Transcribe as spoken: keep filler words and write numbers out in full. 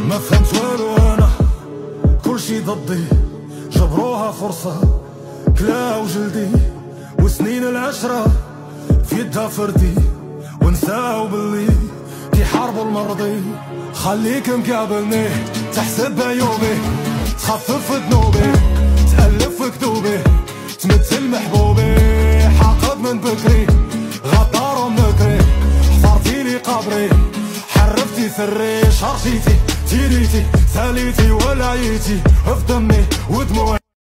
ما فهمت والو انا، كلشي ضدي، جبروها فرصة كلا وجلدي، وسنين العشرة في يدها فردي، ونساو باللي كيحاربوا المرضي. خليك مقابلني تحسب عيوبي، تخفف ذنوبي، تألف في كتوبي، تمثل محبوبي. حاقد من بكري غدار ومكري، حفرتي لي قبري، حرفتي ثري، شرشيتي تيريتي ساليتي ولا عيتي في دمي ودموعي.